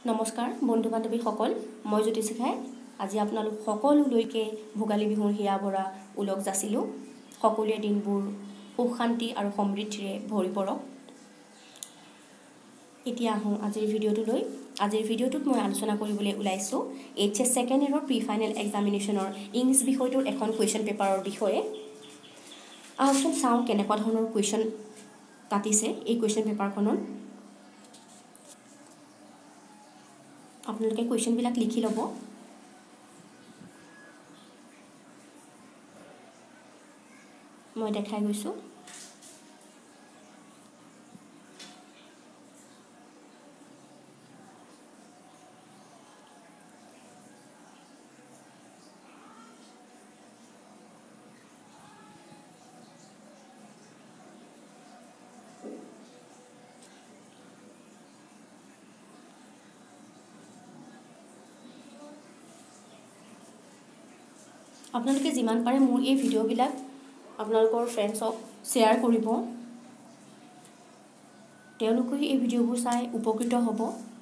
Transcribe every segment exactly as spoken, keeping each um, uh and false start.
নমস্কাৰ বন্ধু বান্ধৱী সকল মই জ্যোতি শিখাই আজি আপোনালোক সকলোলৈকে ভোগালী বিহুৰ হিয়া ভৰা উলক যাচিলো সকলোৱে দিনবোৰ সুখ শান্তি আৰু সমৃদ্ধিৰে ভৰি পৰক এতিয়া আহোঁ আজিৰ ভিডিঅ'টোলৈ আজিৰ ভিডিঅ'টোত মই আলোচনা কৰিবলৈ ওলাইছো এইচএছ সেকেন্ড ইয়েৰৰ প্ৰি ফাইনেল এক্সামিনেশ্যনৰ ইংলিছ বিষয়টোৰ এখন কুৱেশ্যন পেপাৰৰ বিষয়ে আহকচোন চাওঁ কেনেকুৱা ধৰণৰ কুৱেশ্যন কাটিছে এই কুৱেশ্যন পেপাৰখনত আপোনালোকে কুৱেশ্যনবিলাক লিখি ল'ব মই দেখাই গৈছোঁ আপোনালোকে যিমান পাৰে মোৰ এই ভিডিঅ'বিলাক আপোনালোকৰ ফ্ৰেণ্ডছক শ্বেয়াৰ কৰিব তেওঁলোকে এই ভিডিঅ'বোৰ চাই উপকৃত হ'ব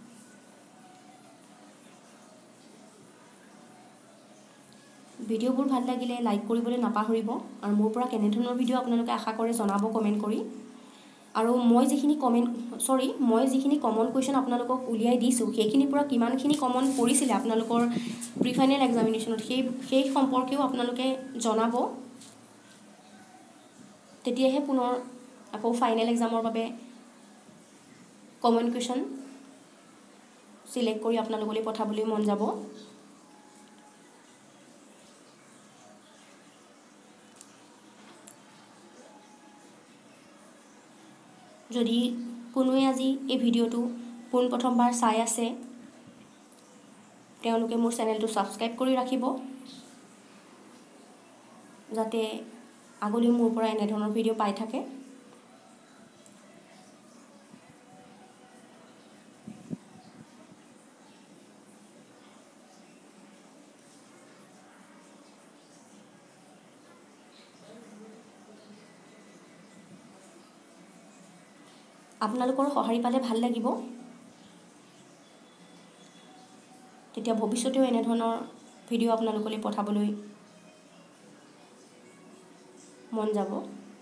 ভিডিঅ'বোৰ ভাল লাগিলে লাইক কৰিবলৈ নাপাহৰিব আৰু মোৰ পৰা কেনে ধৰণৰ ভিডিঅ' আপোনালোকে আশা কৰে জনাব কমেন্ট কৰি আৰু মই যিখিনি কমেন্ট সৰি মই যিখিনি কমন কুৱেশ্যন আপোনালোকক উলিয়াই দিছো সেইখিনিৰ পৰা কিমানখিনি কমন পৰিছিলে আপোনালোকৰ প্ৰি ফাইনেল এক্সামিনেশ্যনত সেই সেই সম্পৰ্কেও আপোনালোকে জনাব তেতিয়াহে পুনৰ আকৌ ফাইনেল এক্সামৰ বাবে কমন কুৱেশ্যন সিলেক্ট কৰি আপোনালোকলৈ পঠাবলৈ মন যাব যদি কোনোৱে আজি এই ভিডিঅ'টো পোন প্ৰথমবাৰ চাই আছে তেওঁলোকে মোৰ চেনেলটো সাবস্ক্ৰাইব কৰি ৰাখিব যাতে আগলৈ মোৰ পৰা এনে ধৰণৰ ভিডিঅ' পাই থাকে আপোনালোকৰ সহায় পালে ভাল লাগিব তেতিয়া ভৱিষ্যতেও এনে ধৰণৰ ভিডিঅ' আপোনালোকলৈ পঠাবলৈ মন যাব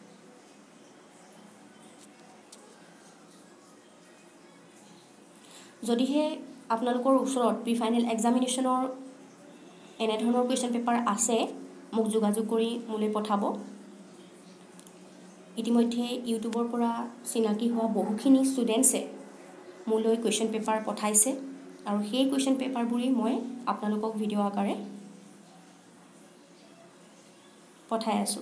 যদিহে আপোনালোকৰ ওচৰত প্ৰি ফাইনেল এক্সামিনেশ্যনৰ এনে ধৰণৰ কুৱেশ্যন পেপাৰ আছে মোক যোগাযোগ কৰি মোলৈ পঠাব ইতিমধ্যে ইউটিউবৰ পৰা চিনাকি হোৱা বহুখিনি ষ্টুডেণ্টছে মোলৈ কুৱেশ্যন পেপাৰ পঠাইছে আৰু সেই কুৱেশ্যন পেপাৰবোৰেই মই আপোনালোকক ভিডিঅ' আকাৰে পঠাই আছোঁ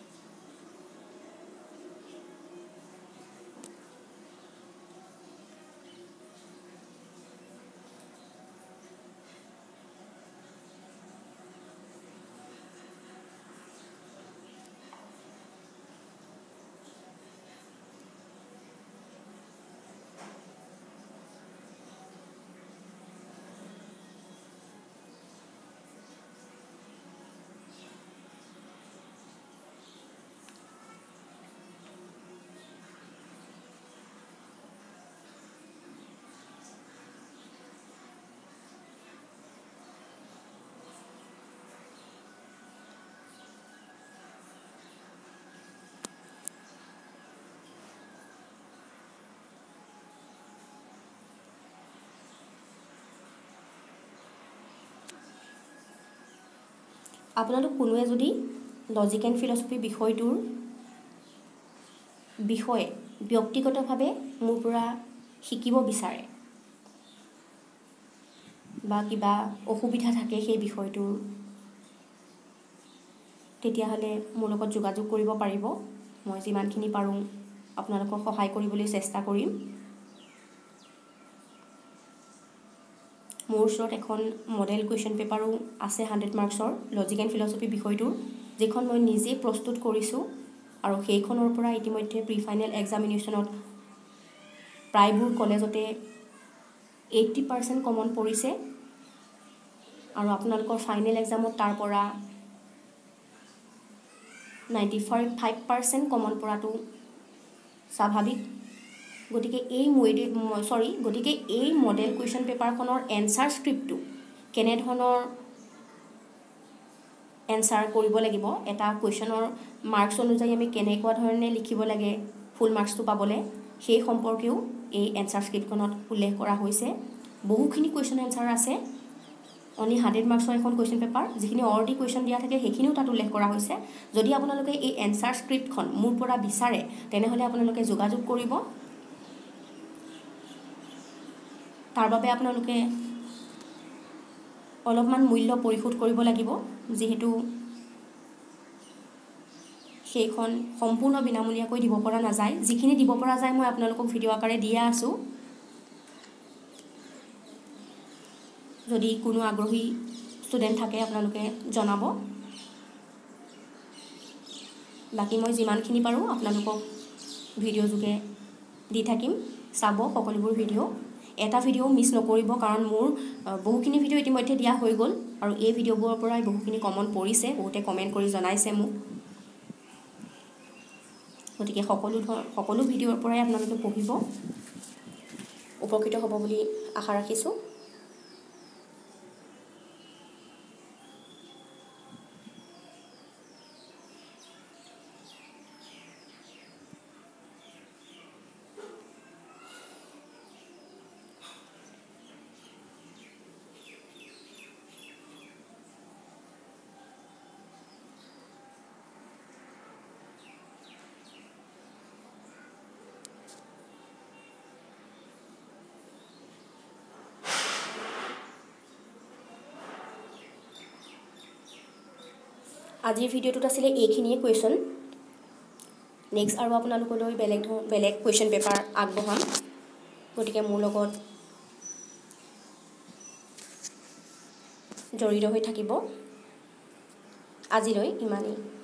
আপোনালোক কোনোৱে যদি লজিক এণ্ড ফিলচফি বিষয়টোৰ বিষয়ে ব্যক্তিগতভাৱে মোৰ পৰা শিকিব বিচাৰে বা কিবা অসুবিধা থাকে সেই বিষয়টোৰ তেতিয়াহ'লে মোৰ লগত যোগাযোগ কৰিব পাৰিব মই যিমানখিনি পাৰোঁ আপোনালোকক সহায় কৰিবলৈ চেষ্টা কৰিম মোৰ ওচৰত এখন মডেল কুৱেশ্যন পেপাৰো আছে হাণ্ড্ৰেড মাৰ্কছৰ লজিক এণ্ড ফিলচফি বিষয়টোৰ যিখন মই নিজে প্ৰস্তুত কৰিছোঁ আৰু সেইখনৰ পৰা ইতিমধ্যে প্ৰি ফাইনেল এক্সামিনেশ্যনত প্ৰায়বোৰ কলেজতে এইট্টি পাৰ্চেণ্ট কমন পৰিছে আৰু আপোনালোকৰ ফাইনেল এক্সামত তাৰ পৰা নাইণ্টি ফাইভ পাৰ্চেণ্ট কমন পৰাটো স্বাভাৱিক গতিকে এই সৰি গতিকে এই মডেল কুৱেশ্যন পেপাৰখনৰ এনচাৰ স্ক্ৰিপ্টটো কেনেধৰণৰ এনচাৰ কৰিব লাগিব, এটা কুৱেশ্যনৰ মাৰ্কছ অনুযায়ী আমি কেনেকুৱা ধৰণে লিখিব লাগে ফুল মাৰ্কছটো পাবলৈ, সেই সম্পৰ্কেও এই এনচাৰ স্ক্ৰিপ্টখনত উল্লেখ কৰা হৈছে। বহুখিনি কুৱেশ্যন এনচাৰ আছে, অনলি হাণ্ড্ৰেড মাৰ্কছৰ এখন কুৱেশ্যন পেপাৰ, যিখিনি অলৰেডি কুৱেশ্যন দিয়া থাকে সেইখিনিও তাত উল্লেখ কৰা হৈছে। যদি আপোনালোকে এই এনচাৰ স্ক্ৰিপ্টখন মোৰ পৰা বিচাৰে তেনেহ'লে আপোনালোকে যোগাযোগ কৰিব। তাৰ বাবে আপোনালোকে অলপমান মূল্য পৰিশোধ কৰিব লাগিব, যিহেতু সেইখন সম্পূৰ্ণ বিনামূলীয়াকৈ দিব পৰা নাযায়। যিখিনি দিব পৰা যায় মই আপোনালোকক ভিডিঅ' আকাৰে দিয়া আছোঁ। যদি কোনো আগ্ৰহী ষ্টুডেণ্ট থাকে আপোনালোকে জনাব। বাকী মই যিমানখিনি পাৰোঁ আপোনালোকক ভিডিঅ' যোগে দি থাকিম, চাব সকলোবোৰ ভিডিঅ'। এটা ভিডিঅ' মিছ নকৰিব, কাৰণ মোৰ বহুখিনি ভিডিঅ' ইতিমধ্যে দিয়া হৈ গ'ল আৰু এই ভিডিঅ'বোৰৰ পৰাই বহুখিনি কমন পৰিছে, বহুতে কমেণ্ট কৰি জনাইছে মোক। গতিকে সকলো ধৰ সকলো ভিডিঅ'ৰ পৰাই আপোনালোকে পঢ়িব, উপকৃত হ'ব বুলি আশা ৰাখিছোঁ। আজিৰ ভিডিঅ'টোত আছিলে এইখিনিয়ে কুৱেশ্যন। নেক্সট আৰু আপোনালোকলৈ বেলেগ বেলেগ কুৱেশ্যন পেপাৰ আগবঢ়াম, গতিকে মোৰ লগত জড়িত হৈ থাকিব। আজিলৈ ইমানেই।